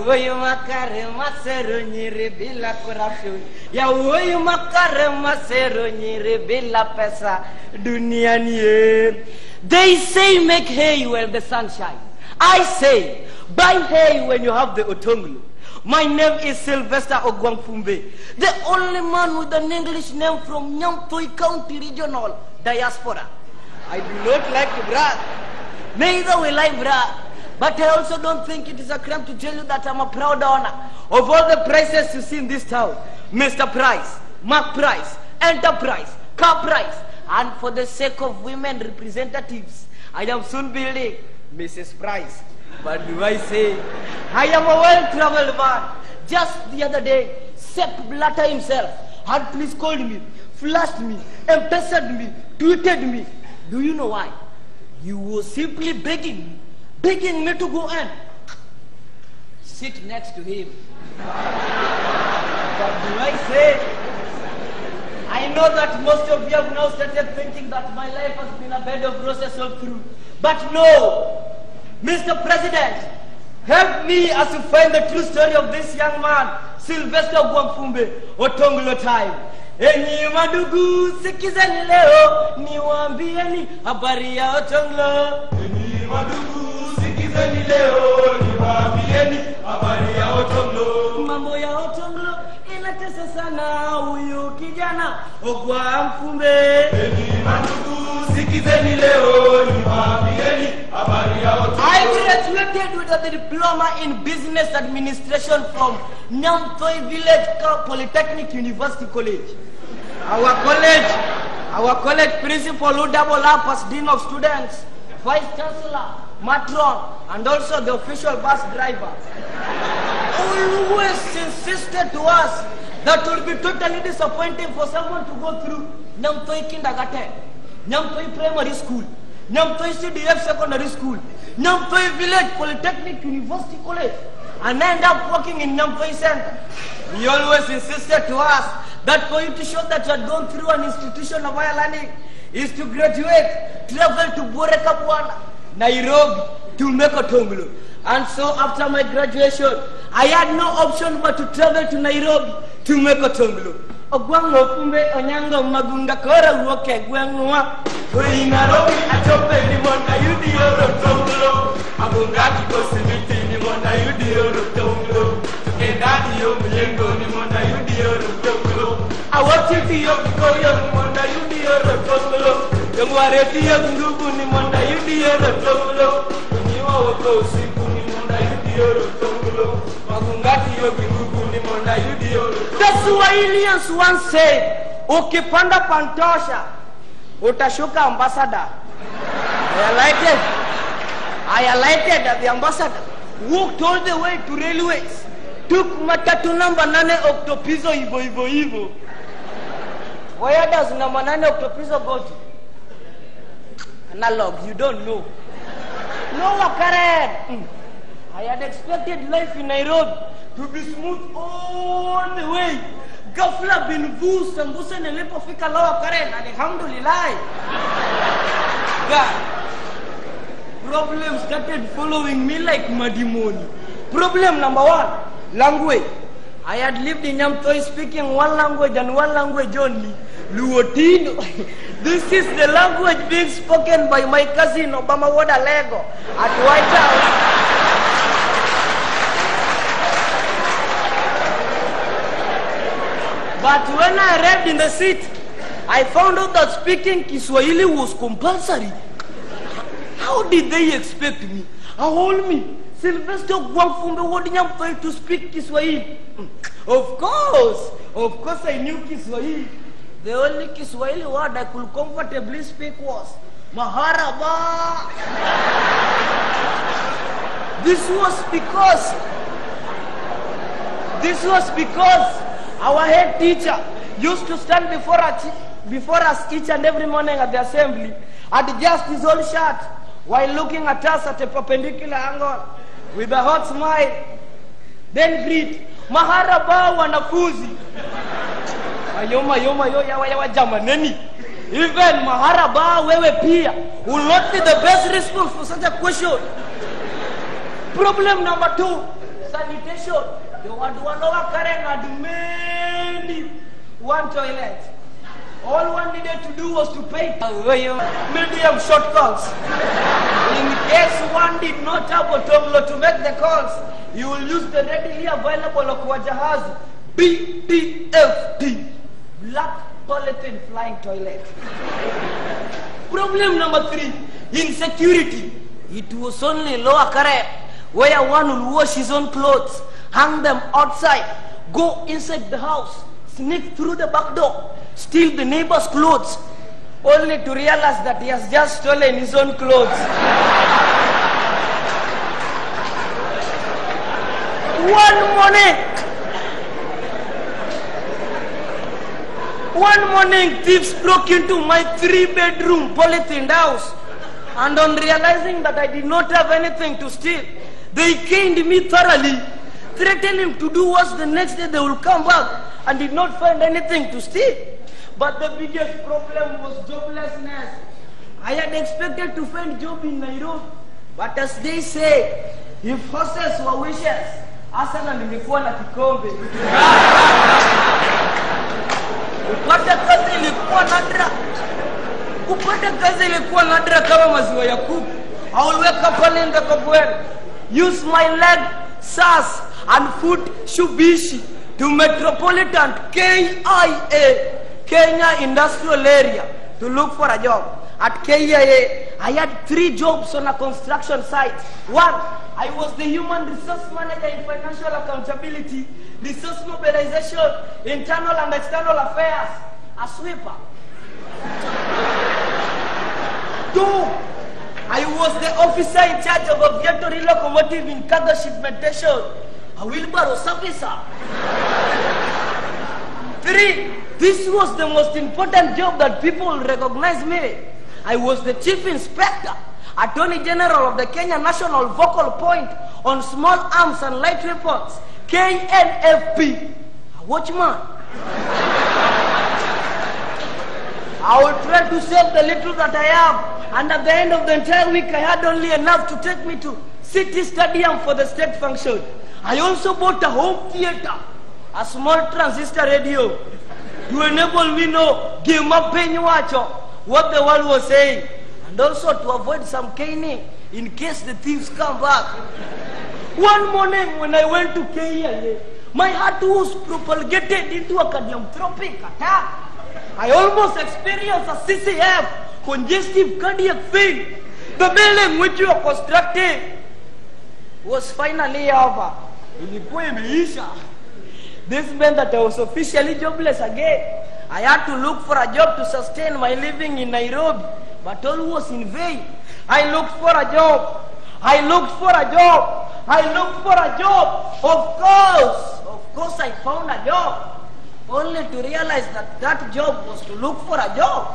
huyu makare masero nyiri bila corruption, ya huyu makare masero nyiri bila pesa duniani ye. They say make hay when the sun shines. I say buy hay when you have the otonglo. My name is Sylvester Ogwangfumbe, the only man with an English name from Nyamtoi County Regional Diaspora. I do not like to brag, neither will I brag, but I also don't think it is a crime to tell you that I'm a proud owner of all the prices you see in this town. Mr. Price, Mark Price, Enterprise, Car Price, and for the sake of women representatives, I am soon building Mrs. Price. But do I say, I am a well-traveled man. Just the other day, Sepp Blatter himself had police called me, flashed me, M-Pessed me, tweeted me. Do you know why? You were simply begging me to go and sit next to him. But do I say, I know that most of you have now started thinking that my life has been a bed of roses all through. But no, Mr. President, help me as to find the true story of this young man, Sylvester Ogwangfumbe, Otonglo time. Enyi madugu sikizeni leo niwaambieni habari ya Otonglo. Enyi madugu sikizeni leo niwaambieni habari ya Otonglo. Mambo ya Otonglo inatesa sana huyu kijana Ogwangfumbe. Enyi madugu sikizeni leo niwaambieni habari ya Otonglo. I graduated with a diploma in business administration from Nyamtoi Village Polytechnic University College. Our college principal who double up as Dean of Students, Vice Chancellor, Matron, and also the official bus driver, always insisted to us that it would be totally disappointing for someone to go through Nyamtoi Kindergarten, Nyamtoi Primary School, Nyamtoi CDF Secondary School, Nyamtoi Village Polytechnic University College, and end up working in Nyamtoi Center. He always insisted to us that for you to show that you had gone through an institution of higher learning is to graduate, travel to Boreka Bwana, Nairobi, to make Otonglo. And so after my graduation, I had no option but to travel to Nairobi to make Otonglo. Ogwangfumbe onyango magunda kora uoke gwangwa. Kuri Nairobi achope ni monda yudi Otonglo. Abungaki kosimiti ni monda yudi Otonglo. Tukendani yo myengo ni monda yudi Otonglo. Awachiti yo kikoyo ni monda yudi Otonglo. Yongwareti yo ngugu ni monda yudi Otonglo. Kunyiwa wako usiku ni monda yudi Otonglo. Magungati yo ngugu ni monda yudi Otonglo. The Swahilians once said, ukipanda pantosha, utashuka ambassador. I alighted at the ambassador, walked all the way to railways, took matatu number 9 Octopizo Ivo. Where does number 9 Octopizo go to? Analog, you don't know. No, Karen. I had expected life in Nairobi to be smooth all the way. Ghafla bin vu sambusa nilipofika Lower Karen, alhamdulillah. God. Problems started following me like madimoni. Problem number 1, language. I had lived in Nyamtoi speaking one language and one language only, Luotino. This is the language being spoken by my cousin Obama Wada Lego at White House. But when I arrived in the city, I found out that speaking Kiswahili was compulsory. How did they expect me? Hold me, Sylvester Ogwangfumbe Wodinyamtoi to speak Kiswahili? Of course I knew Kiswahili. The only Kiswahili word I could comfortably speak was Maharaba. This was because our head teacher used to stand before us each and every morning at the assembly, adjust his old shirt while looking at us at a perpendicular angle with a hot smile, then greet, Maharaba wanafunzi. Yawa jamaneni. Even Maharaba wewe pia will not be the best response for such a question. Problem number 2, Sir sanitation. The one over Karen had made one toilet. All one needed to do was to pay medium short calls. In case one did not have a Tonglo to make the calls, you will use the readily available Okwajahazi BPFT, Black Polythene Flying Toilet. Problem number 3, insecurity. It was only Lower Kare where one will wash his own clothes, hang them outside, go inside the house, sneak through the back door, steal the neighbor's clothes, only to realize that he has just stolen his own clothes. One morning, thieves broke into my 3-bedroom polythened house, and on realizing that I did not have anything to steal, they caned me thoroughly, threatening to do worse the next day they will come back, and did not find anything to steal. But the biggest problem was joblessness. I had expected to find job in Nairobi, but as they say, if horses were wishes, Asana nilikuwa na kikombe. Kupata kazi ilikuwa nadra kama maziwa ya kuku. I will wake up early in the Kogwel, use my leg, SAS, and foot Shubishi to Metropolitan KIA, Kenya Industrial Area, to look for a job. At KIA, I had 3 jobs on a construction site. 1, I was the human resource manager in financial accountability, resource mobilization, internal and external affairs, a sweeper. 2, I was the officer in charge of aviatory locomotive in cargo shipmentation, a wheelbarrow servicer. 3, this was the most important job that people will recognize me. I was the chief inspector, Attorney General of the Kenya National Focal Point on Small Arms and Light Weapons, KNFP, a watchman. I will try to save the little that I have, and at the end of the entire week I had only enough to take me to City Stadium for the state function. I also bought a home theater, a small transistor radio, to enable me know what the world was saying, and also to avoid some caning in case the thieves come back. One morning when I went to KIA, my heart was propagated into a cardiomyopathic attack. I almost experienced a CCF, congestive cardiac failure. The building which you are constructing was finally over. This meant that I was officially jobless again. I had to look for a job to sustain my living in Nairobi, but all was in vain. I looked for a job. Of course I found a job, only to realize that that job was to look for a job.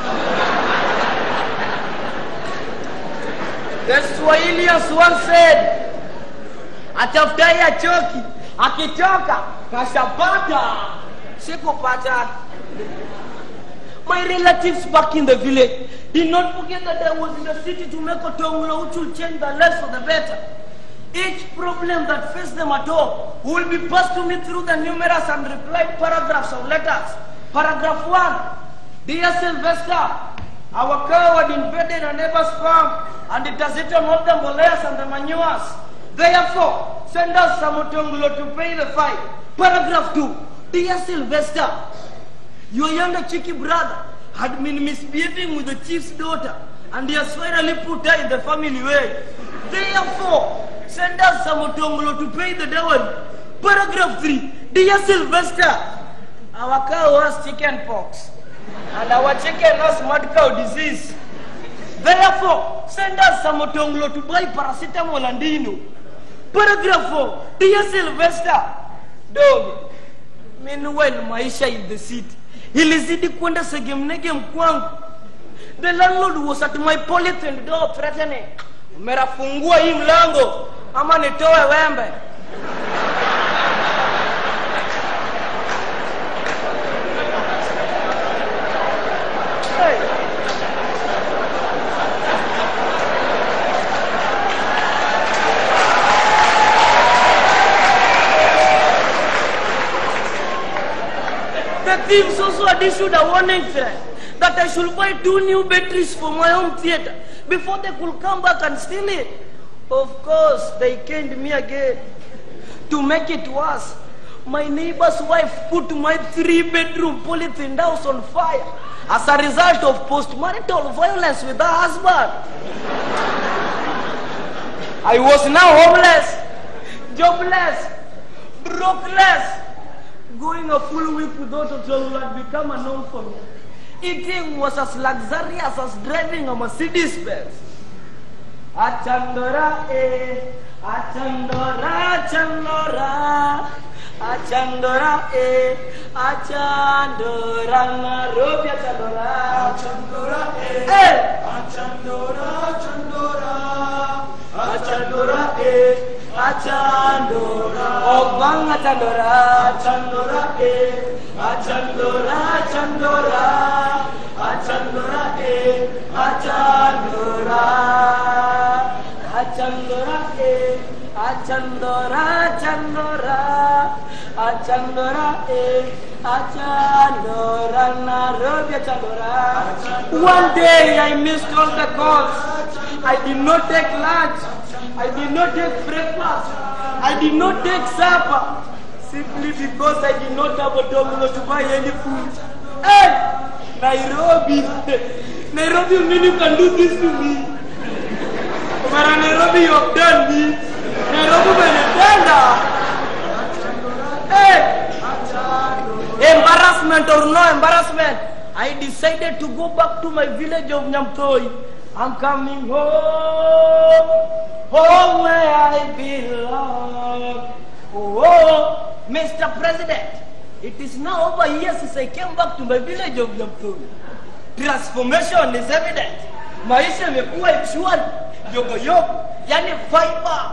The Swahilians once said, atafutaye achoki, akichoka kashapata. Sikupata. My relatives back in the village did not forget that I was in the city to make a Tonglo which will change the less for the better. Each problem that faced them at home will be passed to me through the numerous and replied paragraphs of letters. Paragraph 1, Dear Sylvester, our cow had invaded a neighbor's farm and it has eaten all the mboleas and the manures. Therefore, send us some Tonglo to pay the fine. Paragraph 2, Dear Sylvester, your younger cheeky brother had been misbehaving with the chief's daughter and he has finally put her in the family way. Therefore, send us some Tonglo to pay the dowry. Paragraph 3, Dear Sylvester, our cow has chicken pox and our chicken has mad cow disease. Therefore, send us some Tonglo to buy paracetamol and Dino. Paragraph 4, Dear Sylvester, dog. Meanwhile, maisha in the city ilizidi kwenda segemnege mkwangu. The landlord was at my polythene door threatening, umerafungua hii mlango ama nitoe wembe. things also had issued a warning threat that I should buy 2 new batteries for my home theater before they could come back and steal it. Of course, they caned me again. To make it worse, my neighbor's wife put my 3-bedroom polythene house on fire as a result of post-marital violence with her husband. I was now homeless, jobless, brokeless. Going a full week without a job had become a norm for me. Eating was as luxurious as driving a Mercedes-Benz. Achandora, achandora, achandora, achandora, achandora, Nairobi, achandora, achandora, achandora, achandora, achandora, achandora, Obang achandora, achandora, achandora, achandora, achandora, achandora, achandora, achandora, achandora, achandora, achandora, Nairobi, achandora. One day I missed all the calls. I did not take lunch. I did not take breakfast. I did not take supper. Simply because I did not have a dollar to buy any food. Hey! Nairobi! Nairobi, you mean you can do this to me? But Nairobi, you have done me. Nairobi, Benetenda! Hey! Embarrassment or no embarrassment, I decided to go back to my village of Nyamtoi. I'm coming home, home where I belong. Oh, Mr. President, it is now over years since I came back to my village of Nyamtoi. Transformation is evident. Maisha yamekuwa mshwari, yogo, yani fiber.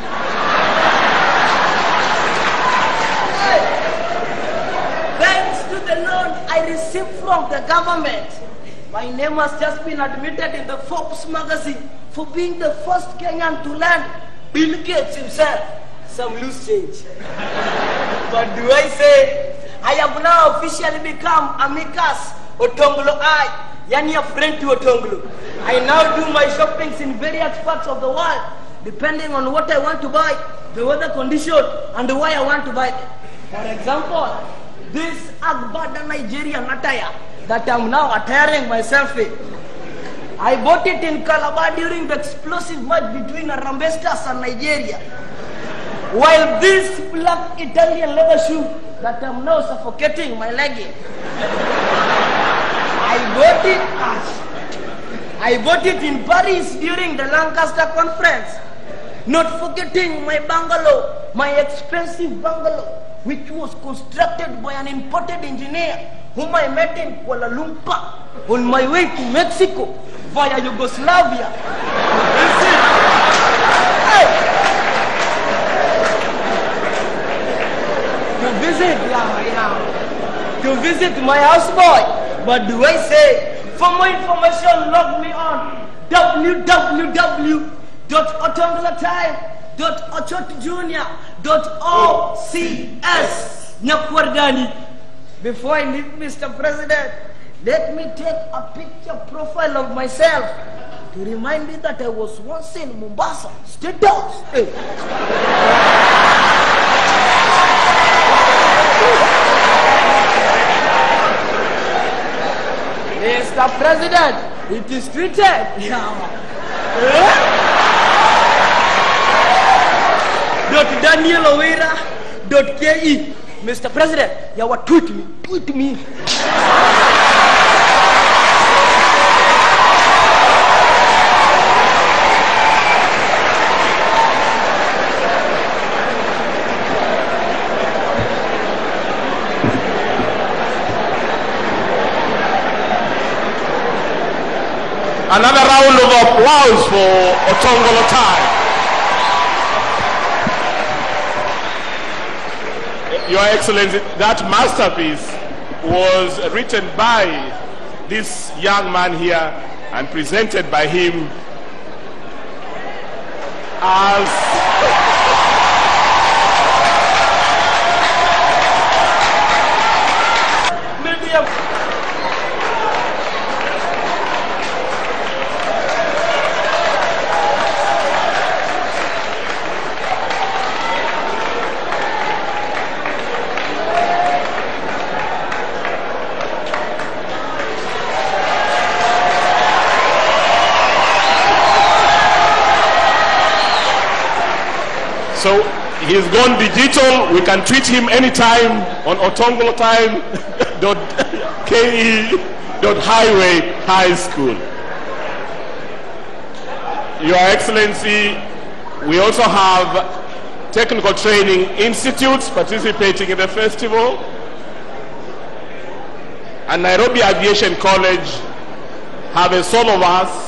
Thanks to the loan I received from the government, my name has just been admitted in the Forbes magazine for being the first Kenyan to land Bill Gates himself some loose change. But do I say, I have now officially become Amicus Otonglo I, yani a friend to Otonglo. I now do my shoppings in various parts of the world, depending on what I want to buy, the weather condition, and why I want to buy it. For example, this Agbada Nigerian attire that I'm now attiring myself in. I bought it in Calabar during the explosive match between Arambestas and Nigeria. While this black Italian leather shoe that I'm now suffocating my leg in. I bought it in Paris during the Lancaster conference. Not forgetting my bungalow, my expensive bungalow, which was constructed by an imported engineer whom I met in Kuala Lumpur on my way to Mexico via Yugoslavia. To visit my houseboy. But do I say, for more information, log me on www.ochotjunior.ocs Nyakwardani. Before I leave, Mr. President, let me take a picture profile of myself to remind me that I was once in Mombasa, State House. Hey. Mr. President, it is tweeted. .DanielOwera.ke. Mr. President, you are tweet me. Another round of applause for Otongolo Tai. Your Excellency, that masterpiece was written by this young man here and presented by him as William. So he's gone digital. We can tweet him anytime on otongolotime.ke.highway high school. Your Excellency, we also have technical training institutes participating in the festival, and Nairobi Aviation College have a solo verse